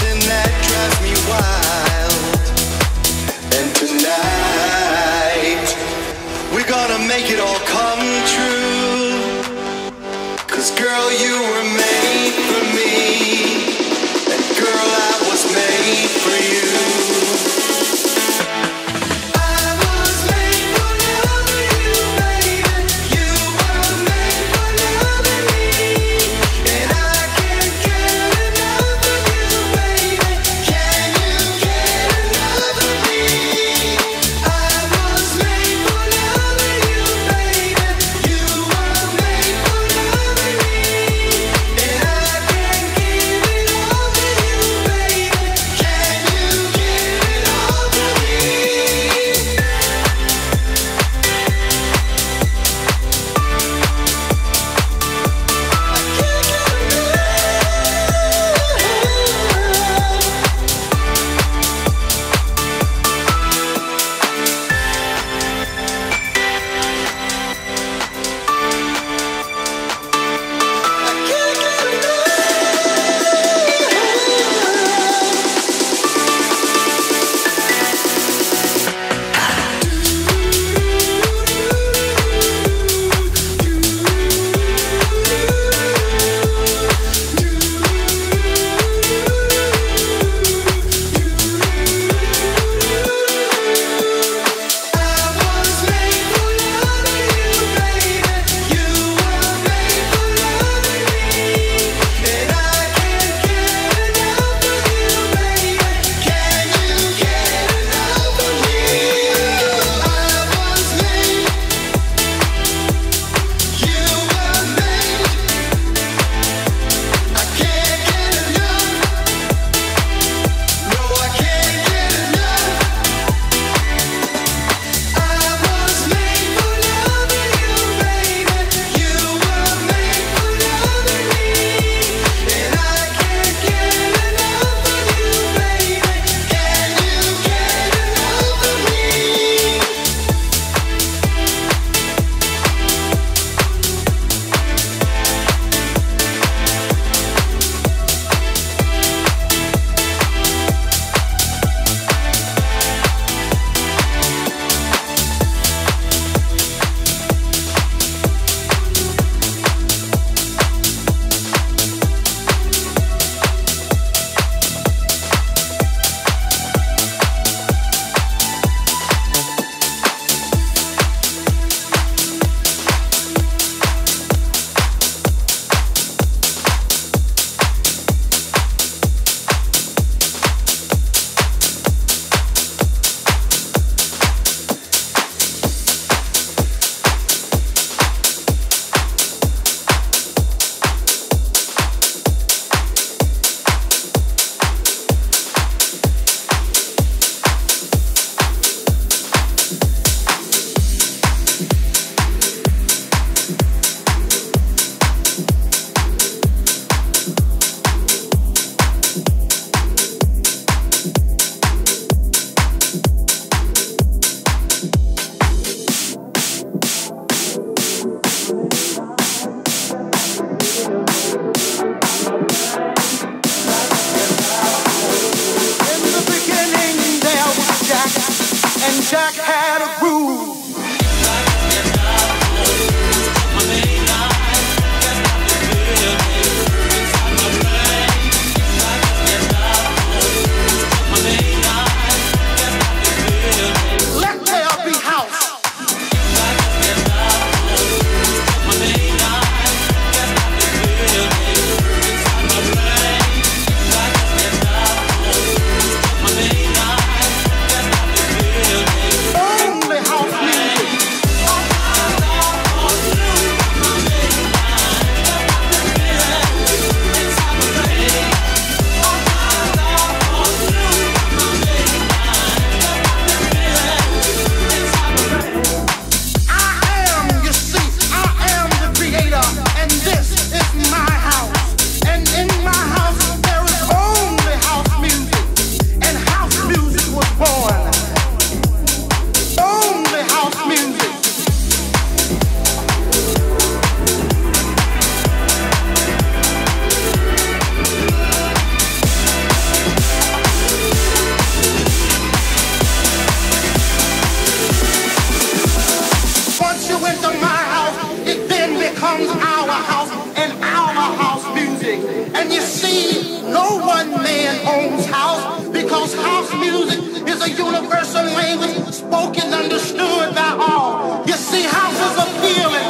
something that drives me wild. And tonight, we're gonna make it all come true. 'Cause girl, you were made for me. And girl, I was made for you. Only the universal language spoken, understood by all. You see, house is a feeling.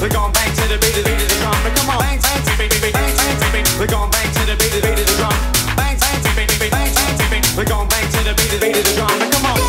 We're gon' bang to the beat of the drum. Come on, bang, bang, bang, bang, bang, bang, bang. We're gon' bang to the beat of the drum. Bang, bang, bang, bang, bang, bang, bang. We're gon' bang to the beat of the drum. Come on.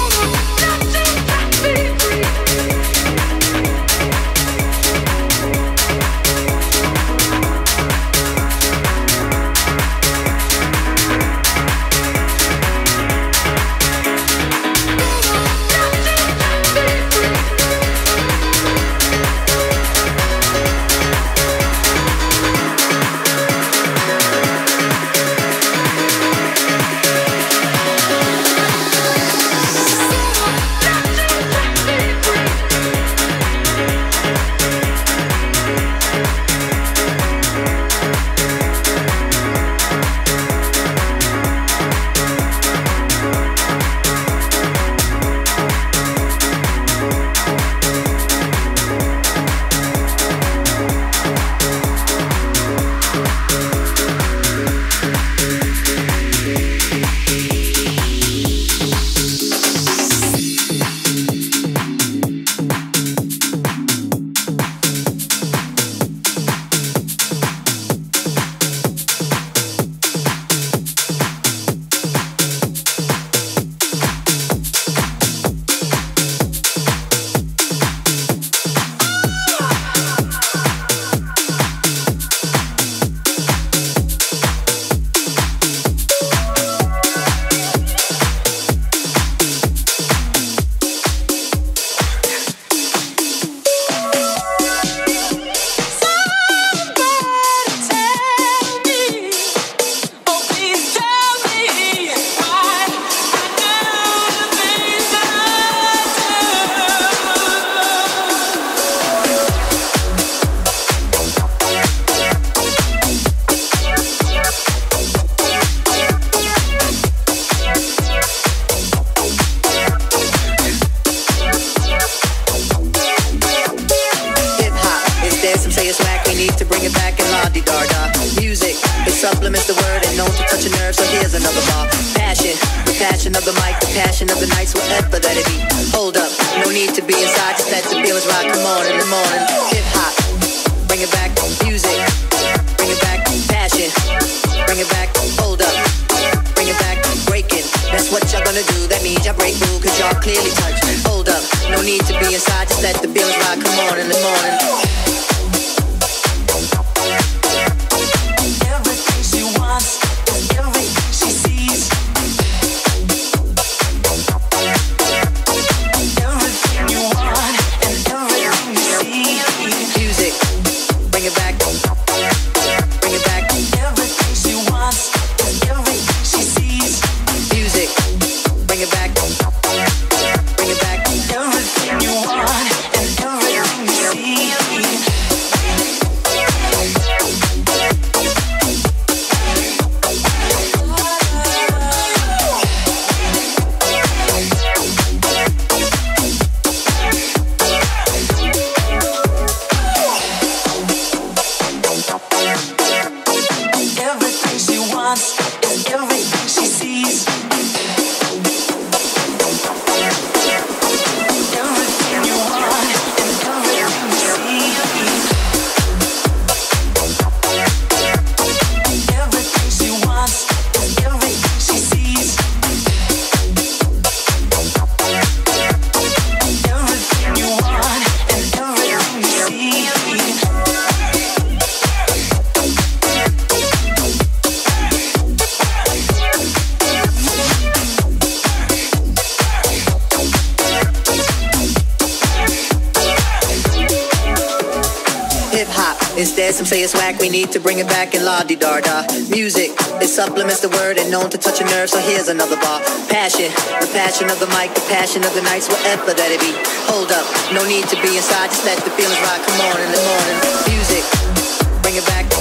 Some say it's whack, we need to bring it back and la-di-da-da. Music, it supplements the word and known to touch a nerve, so here's another bar. Passion, the passion of the mic, the passion of the nights, whatever that it be. Hold up, no need to be inside, just let the feelings rock, come on in the morning. Music, bring it back,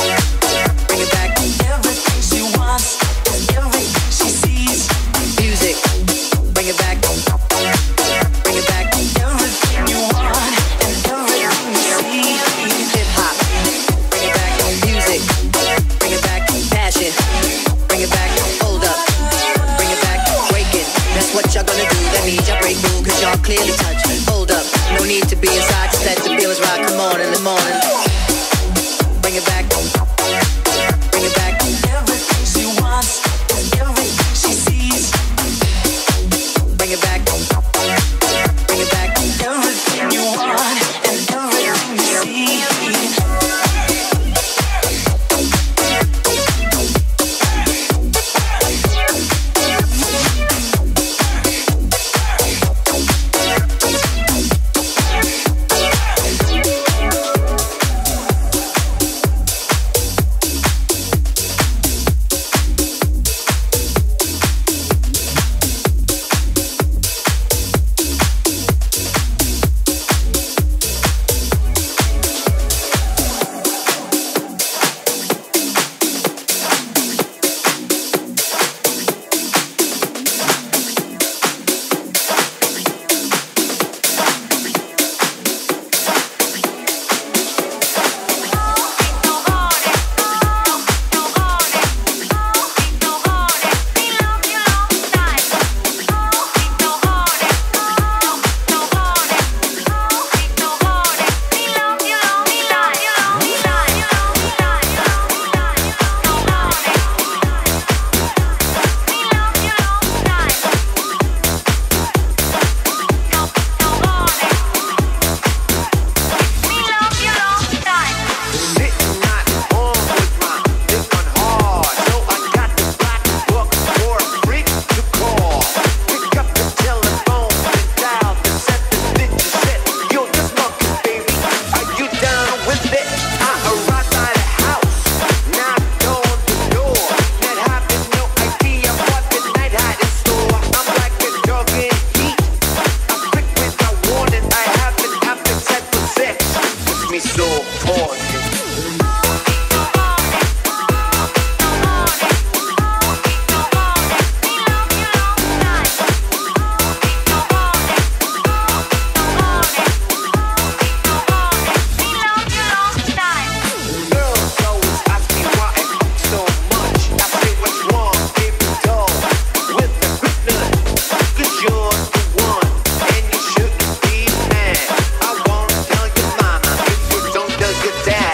bring it back. Everything she wants, everything she sees. Music, bring it back, bring it back. Everything you want and everything you see. Hip-hop, bring it back. Music, bring it back. Passion, bring it back. Hold up, bring it back. Breaking, that's what y'all gonna do. That means y'all break through, cause y'all clearly touch. Hold up, no need to be inside, just let the feelings rock. Come morning, the morning. Bring it back. Bring it back. Everything she wants, everything she sees. Bring it back. Bring it back. Everything you want and everything you see. Your dad.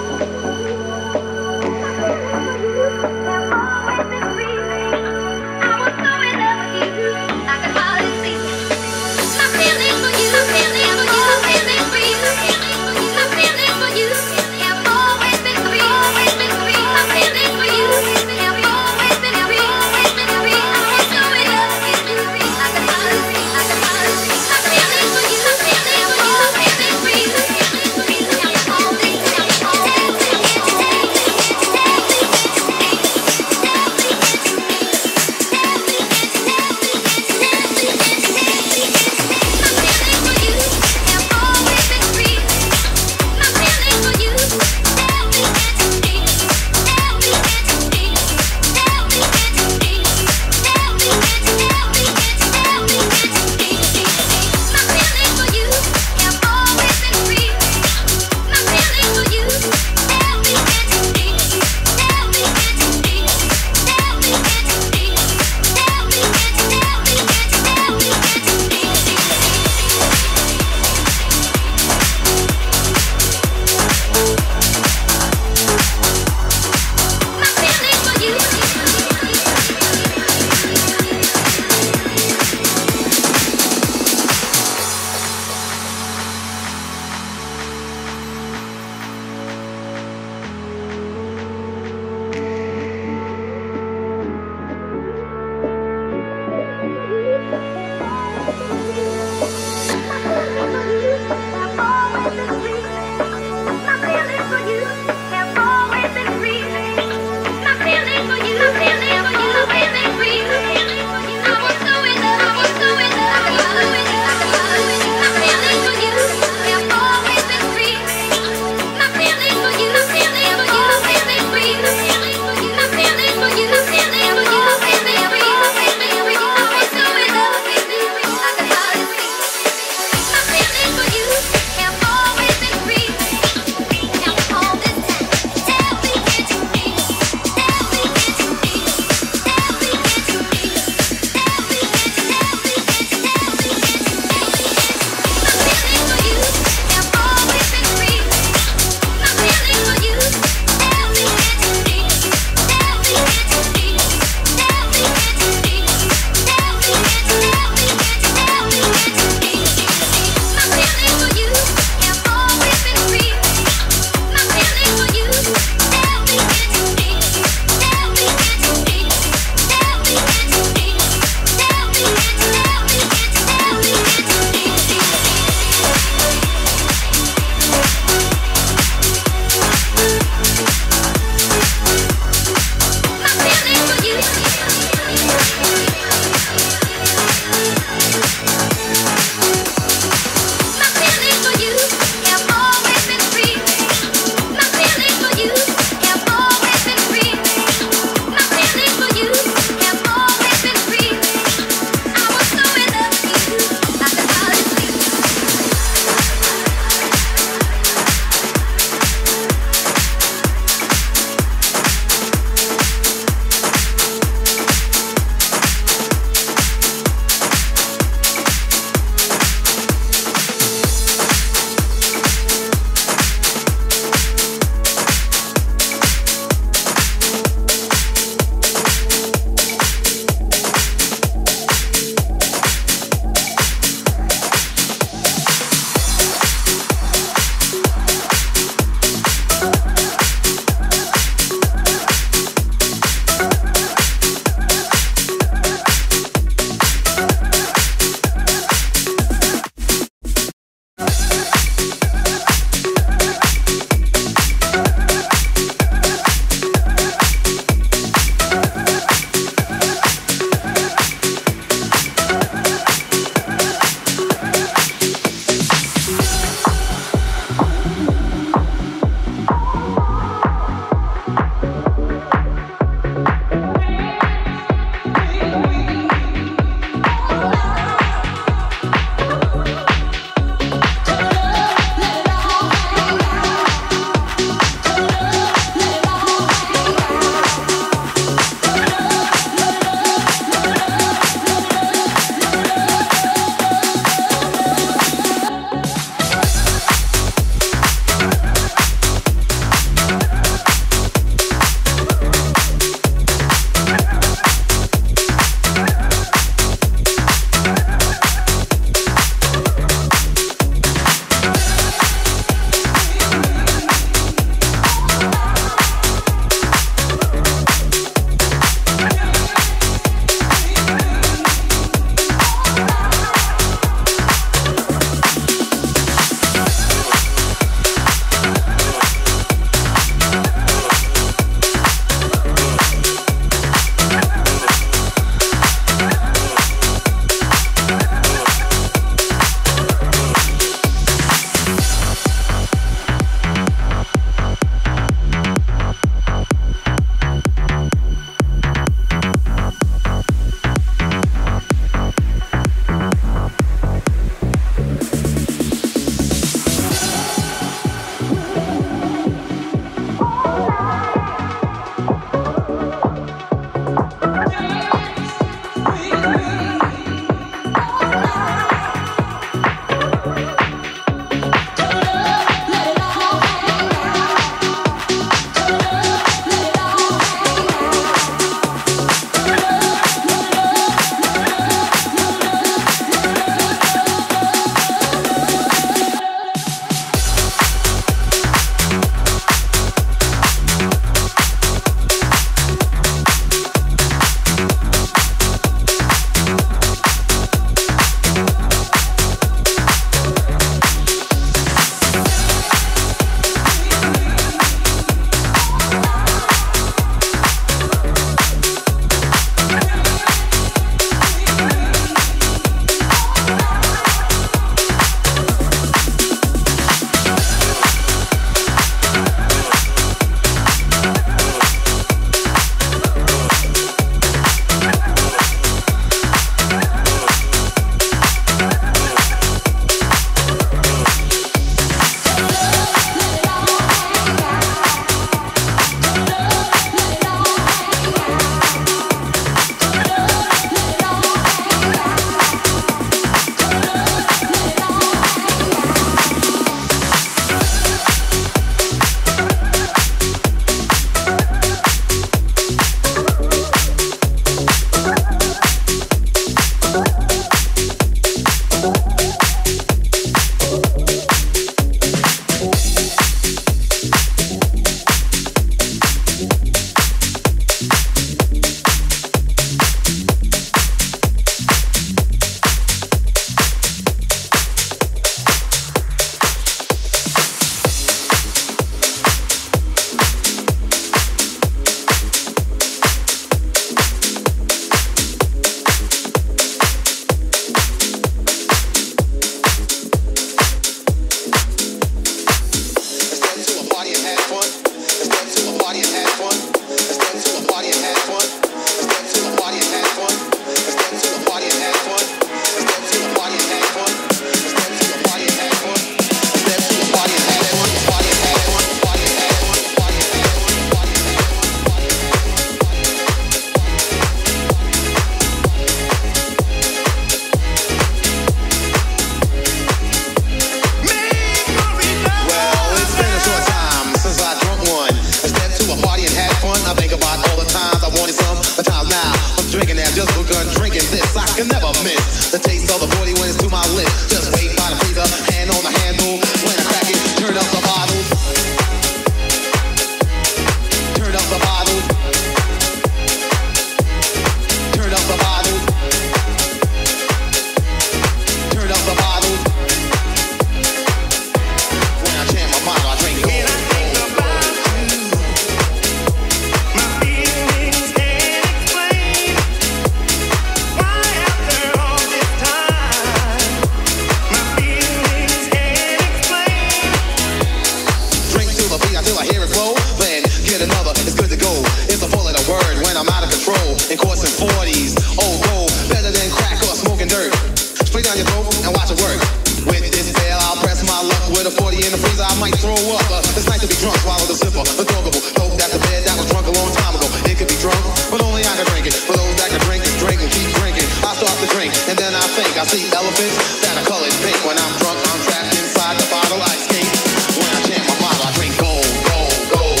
with a 40 in the freezer, I might throw up. It's nice to be drunk, swallow the zipper, the doggable. Dope that's the bed that was drunk a long time ago. It could be drunk, but only I can drink it. For those that can drink and keep drinking. I start to drink, and then I think I see elephants that are colored pink. When I'm drunk, I'm trapped inside the bottle, I escape. When I chant my bottle, I drink gold, gold, gold.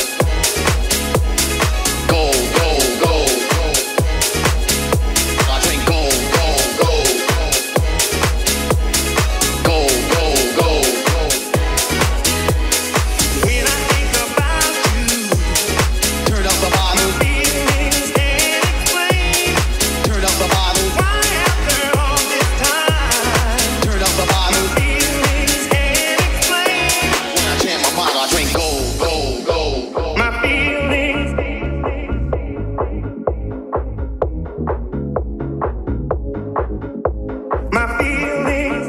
Gold, gold, gold. I drink gold, gold, gold. Gold, gold, gold. When I think about you, Turn up the bottle. feelings can't explain. Turn up the bottle. Why after all this time, Turn up the bottle. feelings can't explain. When I chant my bottle, I drink gold, gold, gold, gold. My feelings. My feelings.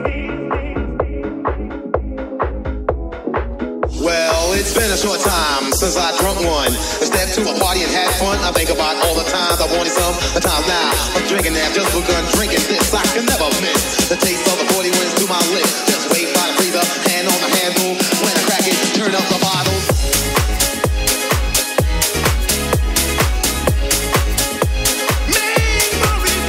Well, it's been a short time since I drunk one. I stepped to a party and had fun. I think about all the times I wanted some. The times now I'm drinking that just begun drinking this. I can never miss the taste of the 40 wins to my lips. Just wait by the freezer, hand on the handle. When I crack it, turn up the bottle. Make movies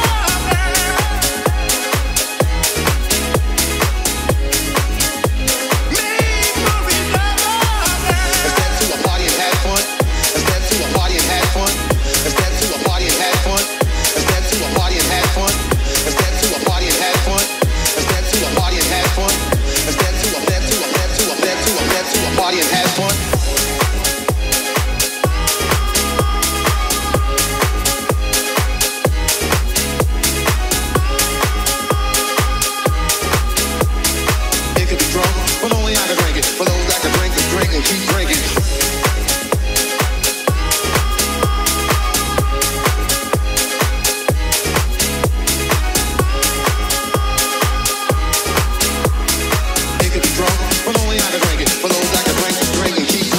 I stepped to a party and had fun. I stepped to a party and had fun. I stepped to a party and had fun. I stepped to a party and had fun. I stepped to a party and had fun. I stepped to a party and had fun. I stepped to a party and had fun. It could be drunk, but only I can drink it. For those that can drink and keep drinking. It could be drunk, but only I can drink it. For those that can drink and keep drinking.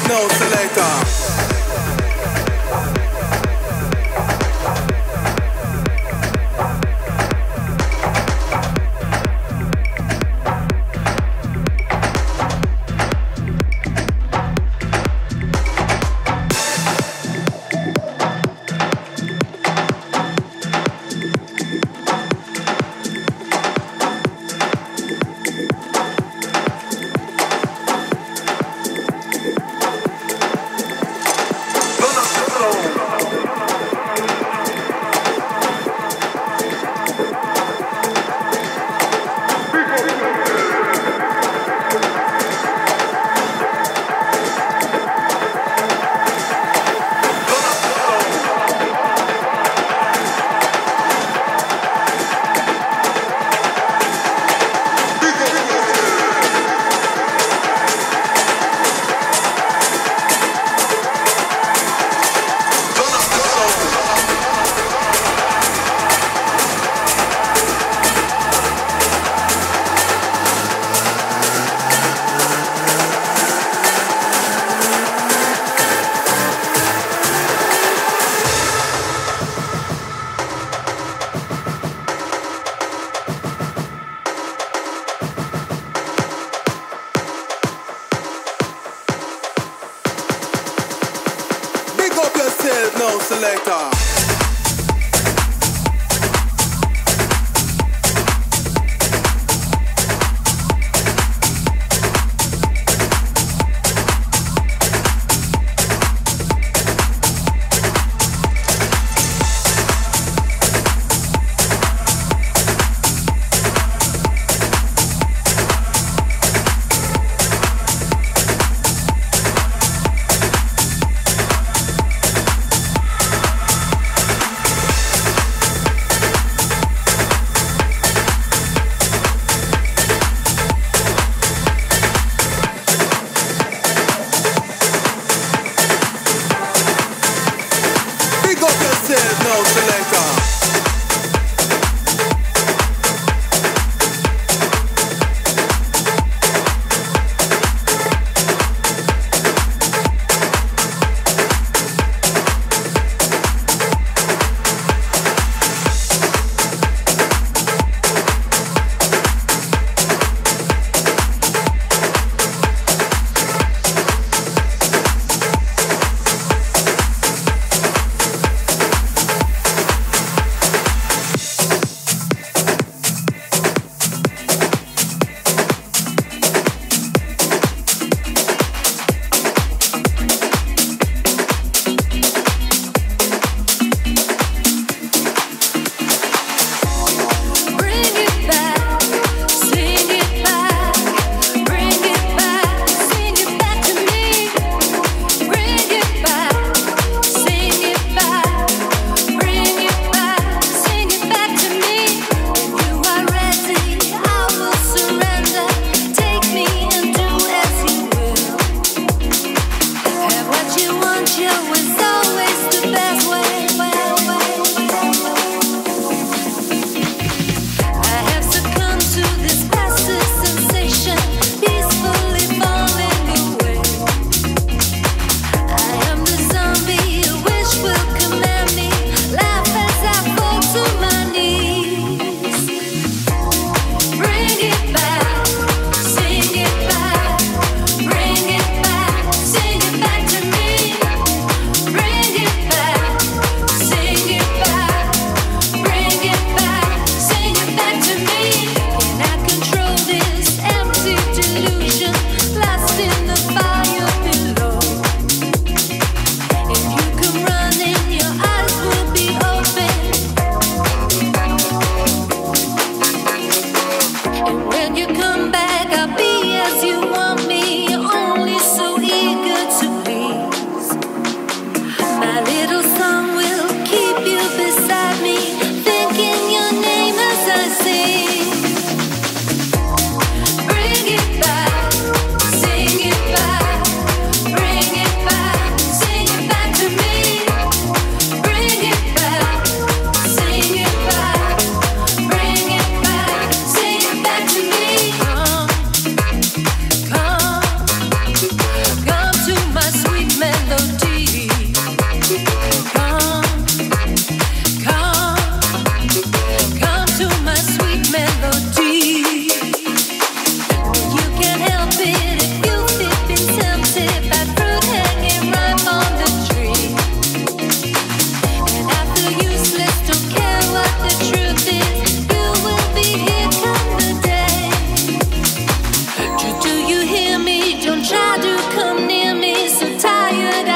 no selector. No selector. No selector.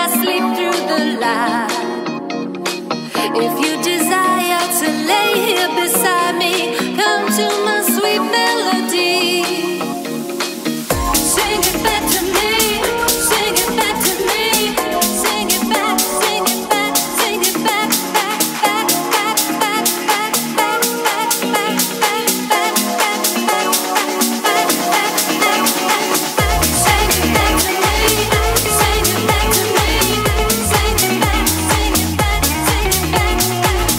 I sleep through the light. If you desire to lay here beside me, come to my sweet melody. Sing it back to me, sing it back to me, sing it back, sing it back, sing it back, back, back, back, back, back, back, back, back, back, back, back, back, back, back, back, sing it back to me, sing it back to me, sing it back, sing it back, sing it back, back, back, back, back, back, back, back, back, back, back, back, back,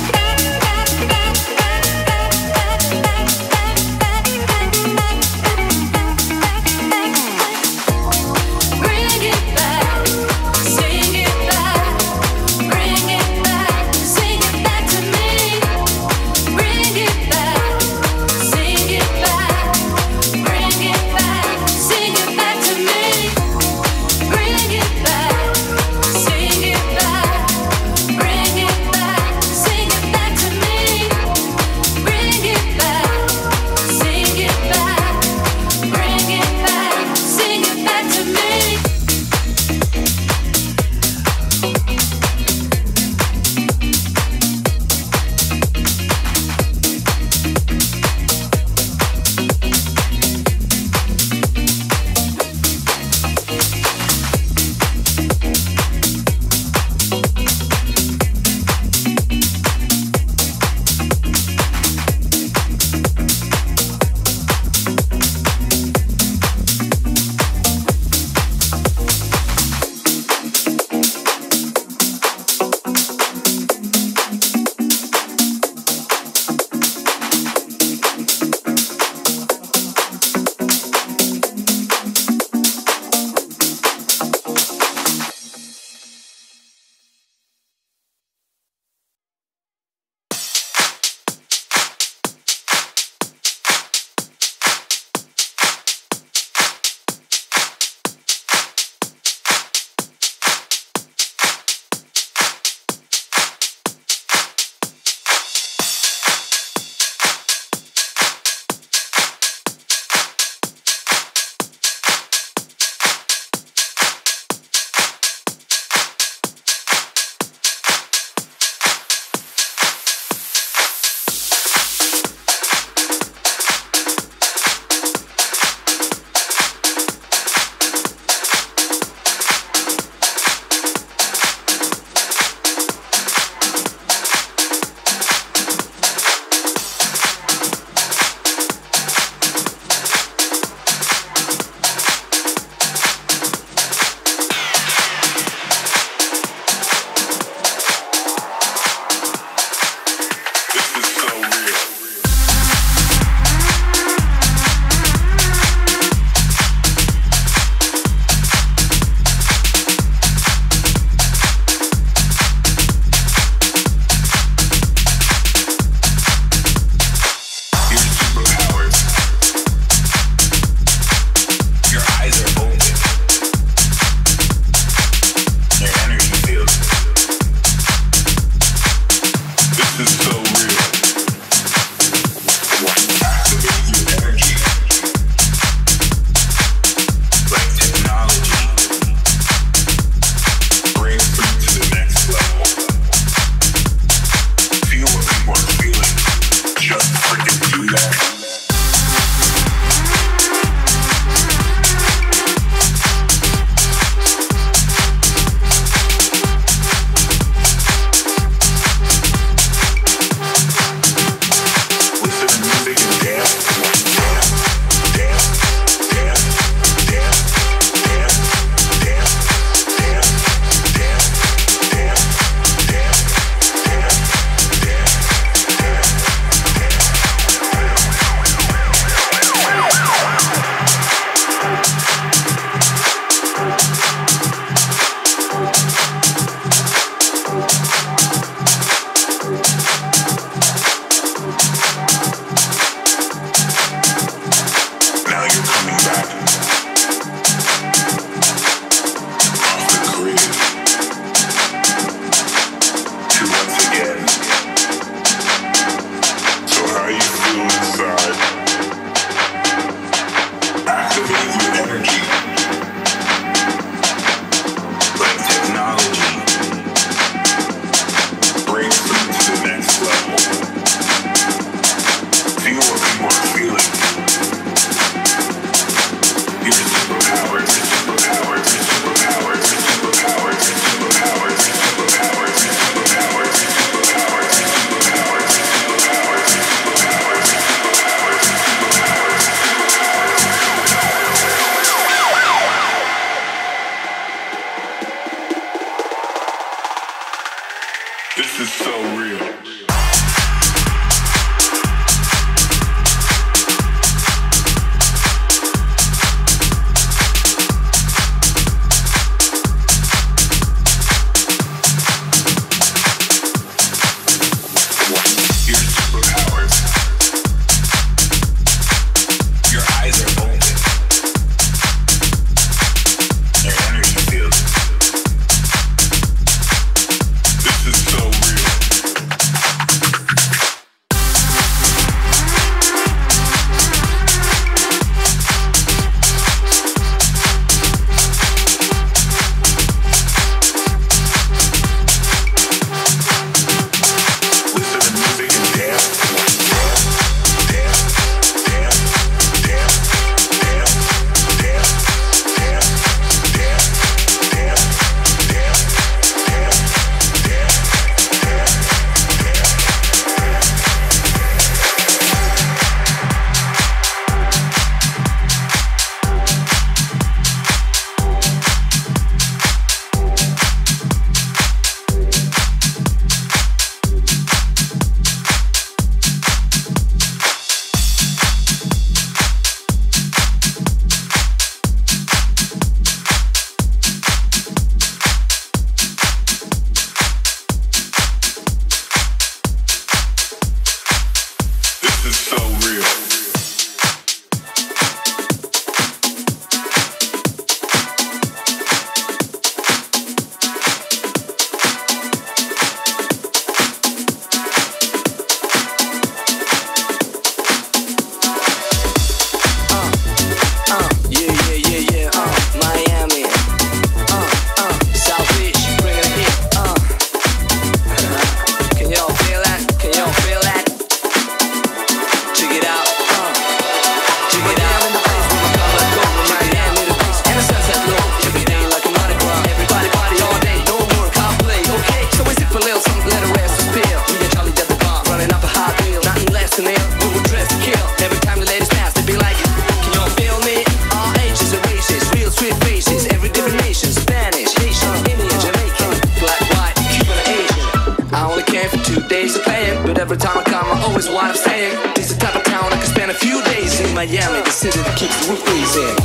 Miami, the city that keeps the roof freezing.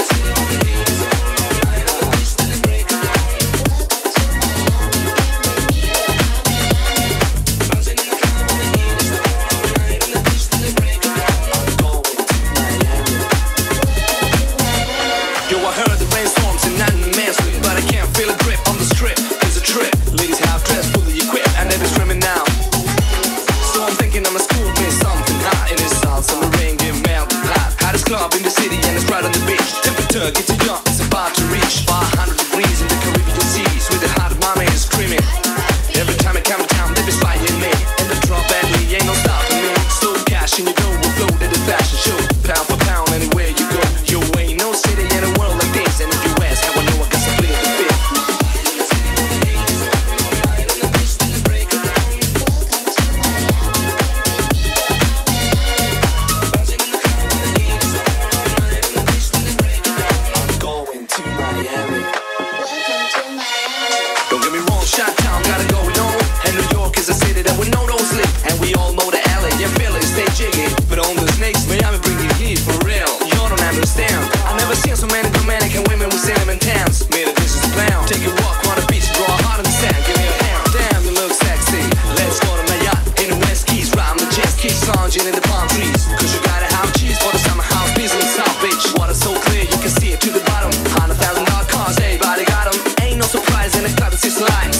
Yo, I heard the rainstorms and not in the man's sleep, but I can't feel a grip on the strip. It's a trip. Ladies half dressed, fully equipped, and they're screaming now. So I'm thinking I'ma school me something hot in this house. Summer rain, get melted hot. Hottest club in the city, and it's right on the beach. Temperature gets too young, it's about to reach 500 degrees in the Caribbean seas. With the hot mama is screaming. Every time I come to town, they be spying me. And the drop badly ain't no stopping me. So cash in your dough will flow to the fashion show. Pound for pound, anywhere you go. You ain't no city in a world like this. And if you ask how I know, I got to play the fifth. Don't get me wrong, Chi-Town got it going on. And New York is a city that we know don't sleep. And we all know the LA, yeah, Philly, stay jiggy. But on the snakes, Miami bring you heat for real. You don't understand. I never seen so many Dominican women with cinnamon tans. Made a vicious clown. Take a walk on the beach, draw a heart in the sand. Give me a hand. Damn, you look sexy. Let's go to my yacht in the West Keys. Riding the jet skis, lounging in the palm trees. Cause you gotta have cheese for the summer house beach in the South Beach. Water so clear, you can see it to the bottom. $100,000 cars, everybody got them. Ain't no surprise in the club, it's just line.